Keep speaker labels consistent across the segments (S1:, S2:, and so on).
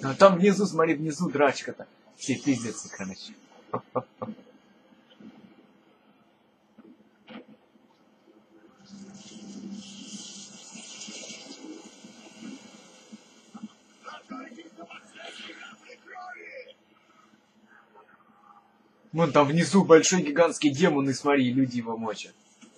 S1: А там внизу, смотри, внизу драчка-то. Все пиздятся, короче. Вон там внизу большой гигантский демон, и смотри, люди его мочат.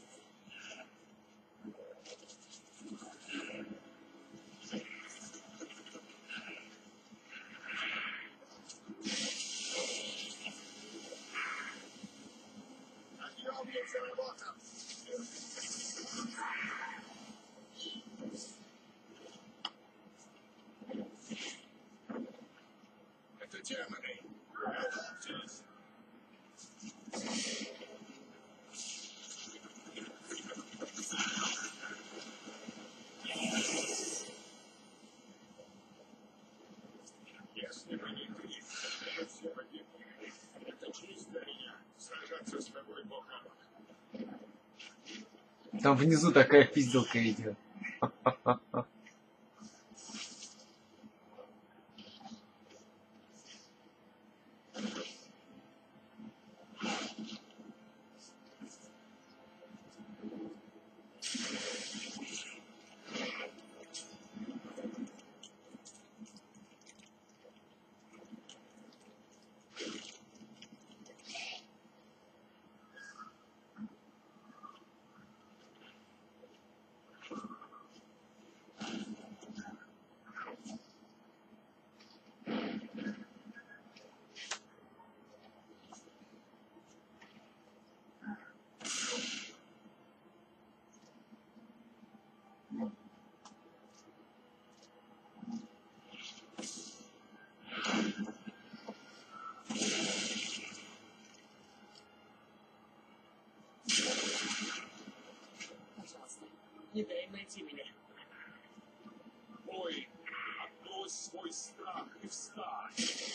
S2: Это демоны. Если мы не кричим, то все погибнем. Это чистая я. Сражаться с тобой бок о бок.
S1: Там внизу такая пизделка идет.
S3: Не дай им найти меня.
S2: Ой, отбрось свой страх и встань.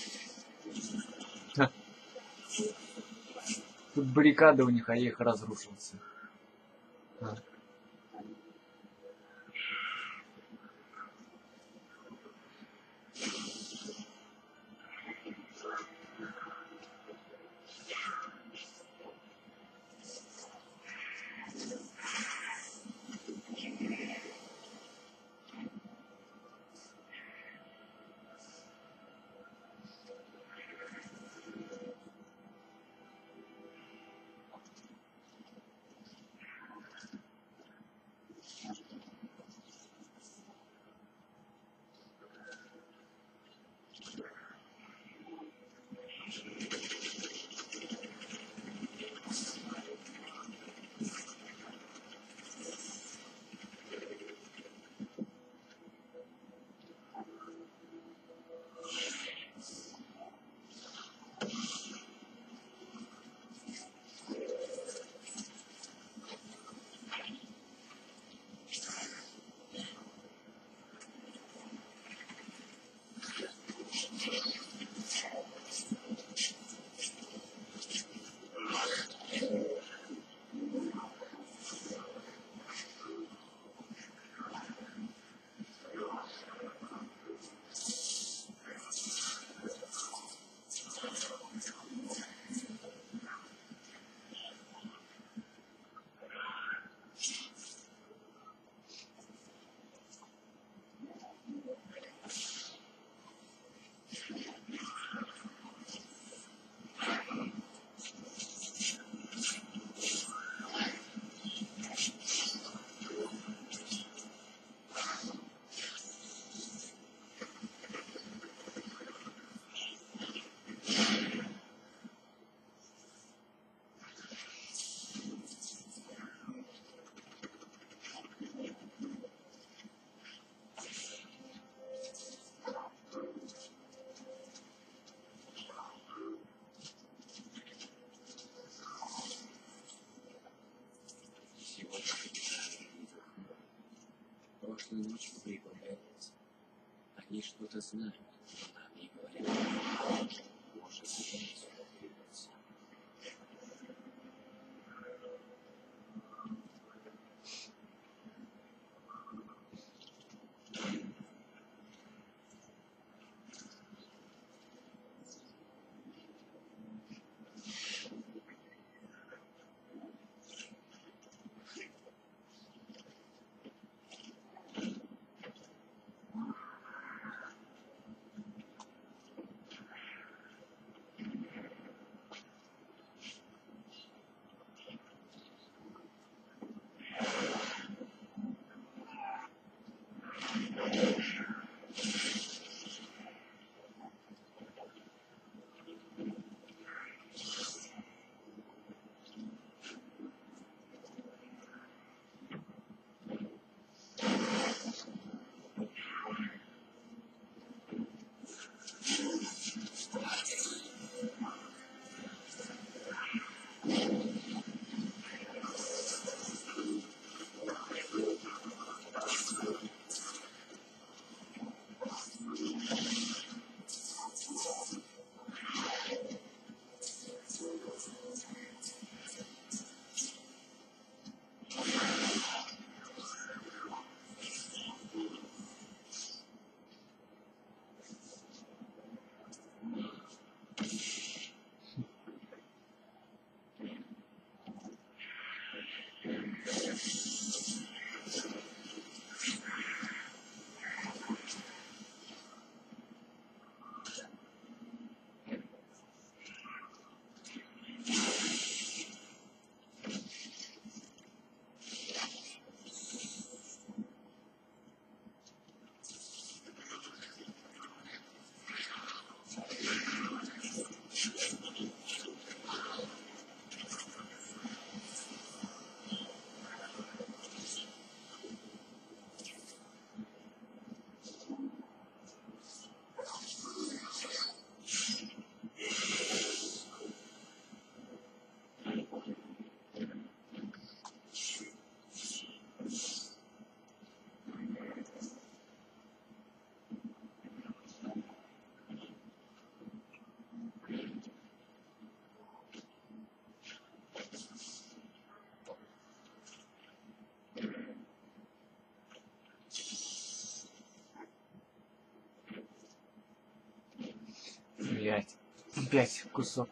S1: Тут баррикады у них, а я их разрушился.
S3: Прошлой ночью прибавляется. Они что-то знают, но нам не говорят. Может, они сюда двигаться.
S1: Опять кусок.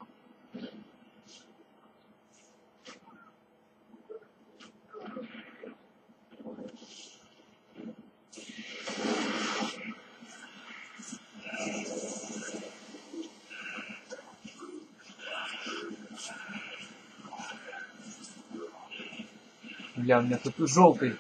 S1: Бля, у меня тут желтый.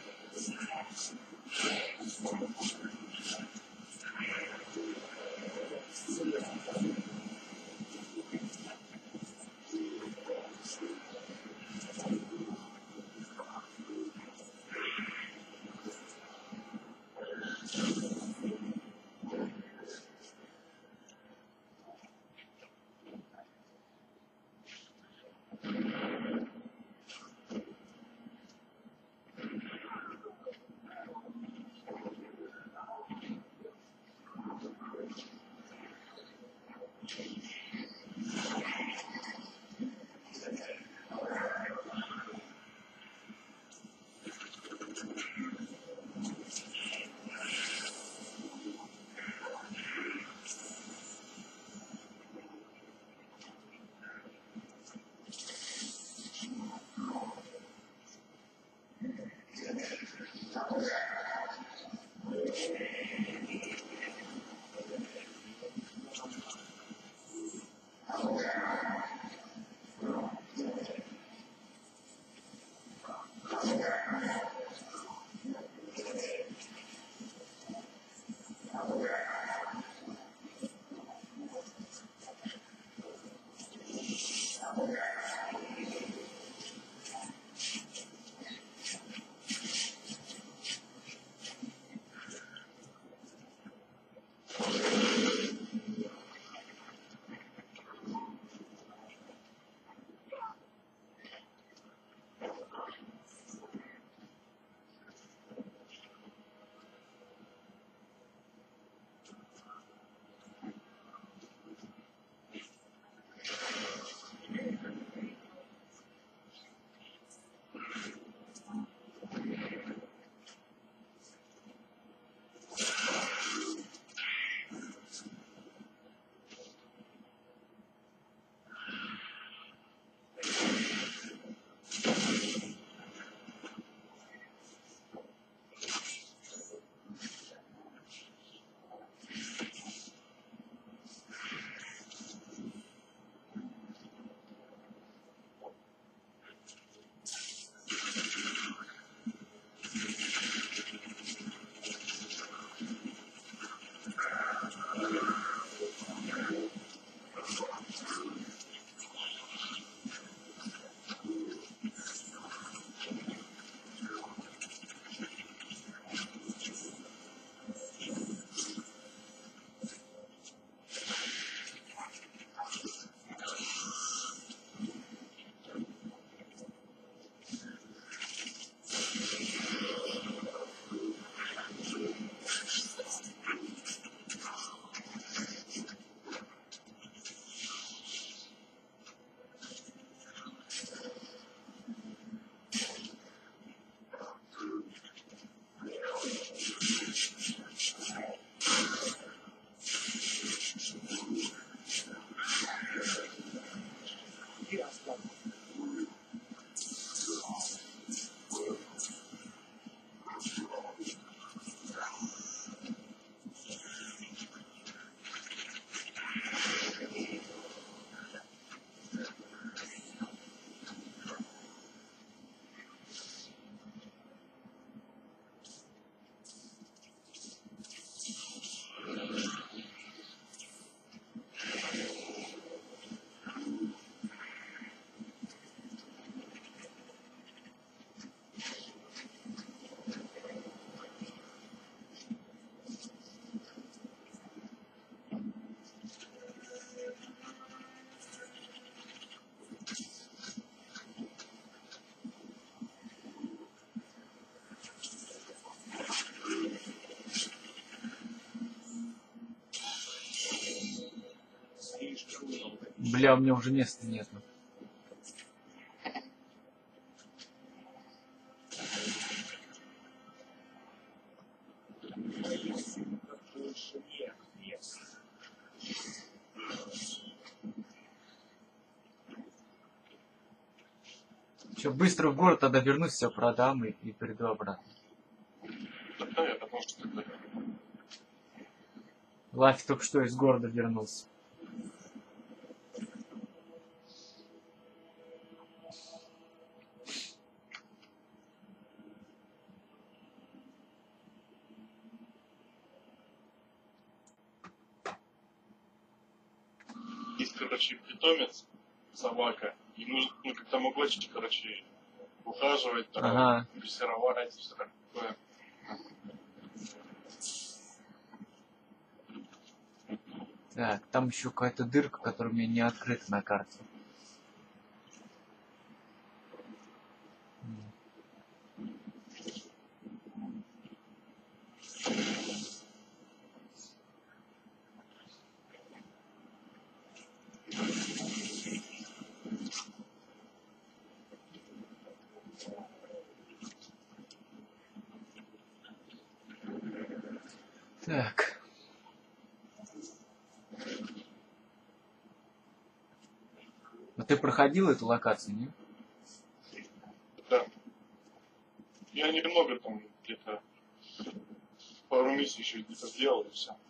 S1: Бля, у меня уже места нету. Че, быстро в город, тогда вернусь, все продам и приду обратно.
S4: Да, я потому что тогда...
S1: Лафи только что из города вернулся.
S4: Есть, короче, питомец, собака, и нужно, ну, как тамагочи, короче, ухаживать, там,
S1: Ага.
S4: дрессировать, все такое.
S1: Так, там еще какая-то дырка, которая у меня не открыта на карте. Так. Ну ты проходил эту локацию, не?
S4: Да. Я немного там где-то пару миссий еще где-то сделал и все.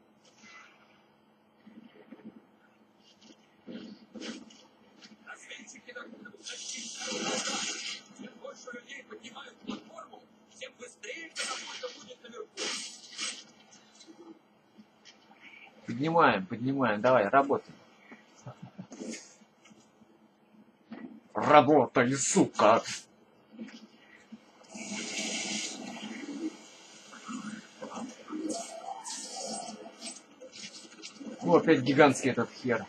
S3: Разведчики чем больше людей поднимают платформу, тем быстрее катапульта будет наверху.
S1: Поднимаем, давай, работай. Работай, сука! О, опять гигантский этот хер.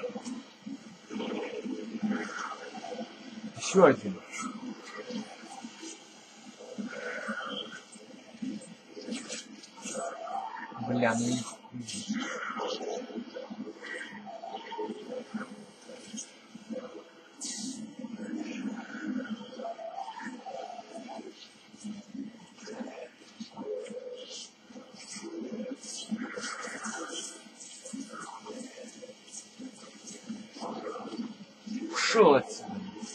S1: Еще один. Бля, ну и... Ушел отсюда.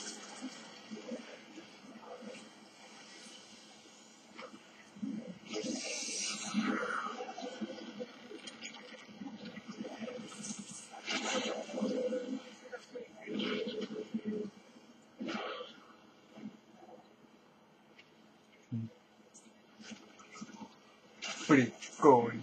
S1: Прикольно.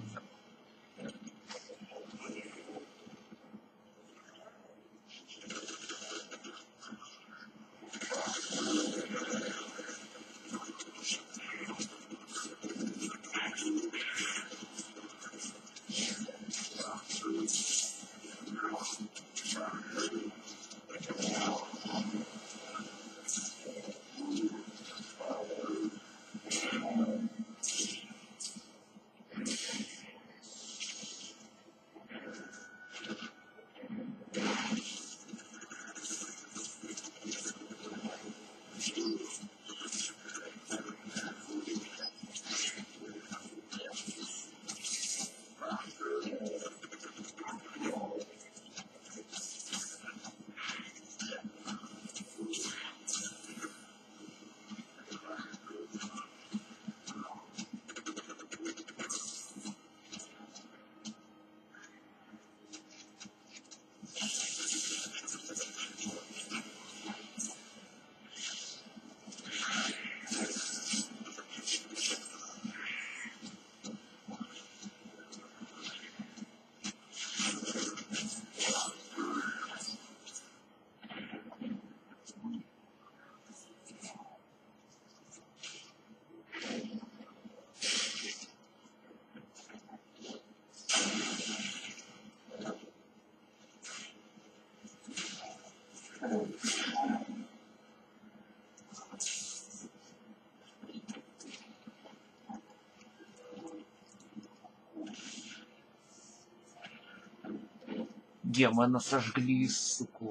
S1: Демона сожгли, суку.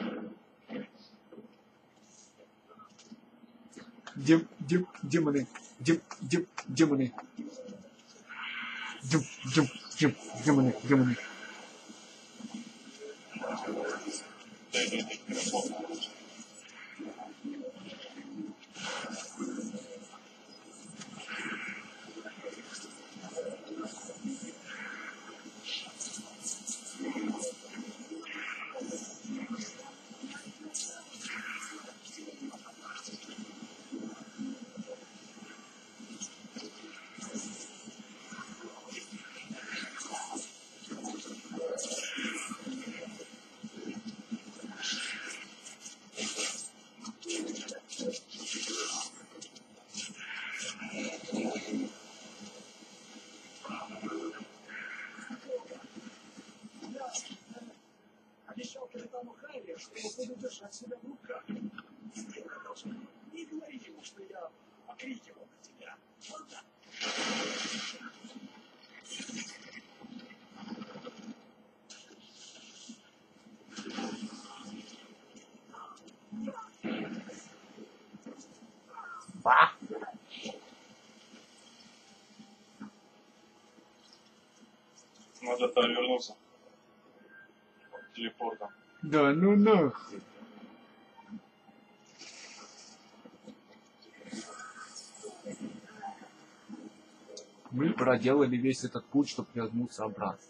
S1: Демоны Демоны. Демоны.
S2: Обещал капитану Хайли, что буду держать себя в руках. Не продолжай. Не говори ему, что я окрикивал на тебя. Ладно?
S1: Ба!
S4: Надо-то вернуться. Телепортом.
S1: Да ну нахуй. Мы проделали весь этот путь, чтобы вернуться обратно.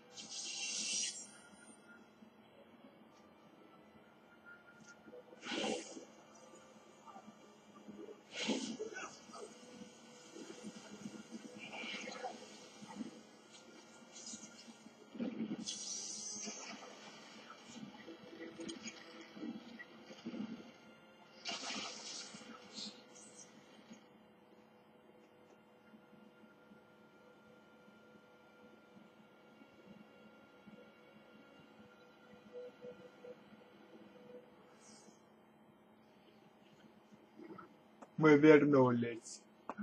S1: Мы вернулись.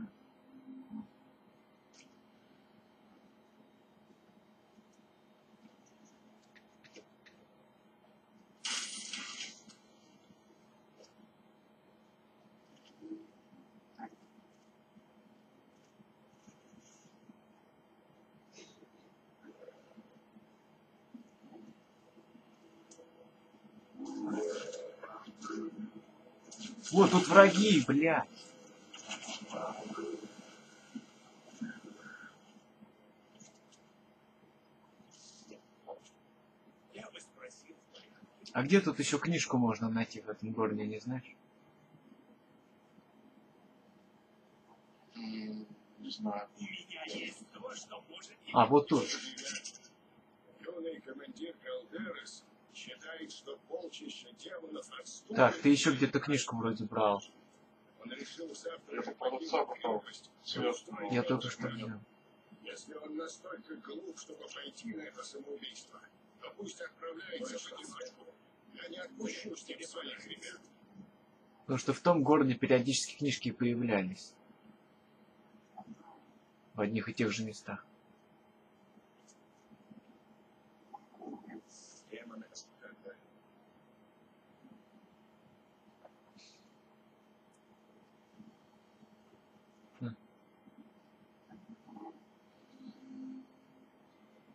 S1: Вот тут враги, блядь.
S2: Я бы спросил.
S1: А где тут еще книжку можно найти в этом городе, не знаешь?
S4: Не знаю.
S2: У меня есть то, что может...
S1: А, вот тут.
S2: Юный командир Калдерес считает, что полчища демонов отступит.
S1: Так, ты еще где-то книжку вроде брал.
S2: Он решил завтра
S4: Я
S2: же
S4: по продавца
S2: покинуть
S4: попал.
S2: крепость.
S4: Сверху.
S1: Я только что взял.
S2: Если он настолько глуп, чтобы пойти на это самоубийство, то пусть отправляется в одиночку. Я не отпущу с ним своих ребят.
S1: Потому что в том городе периодически книжки появлялись. В одних и тех же местах.
S2: Демоны.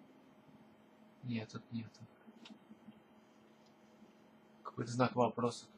S1: Нет, тут нету. Какой-то знак вопроса.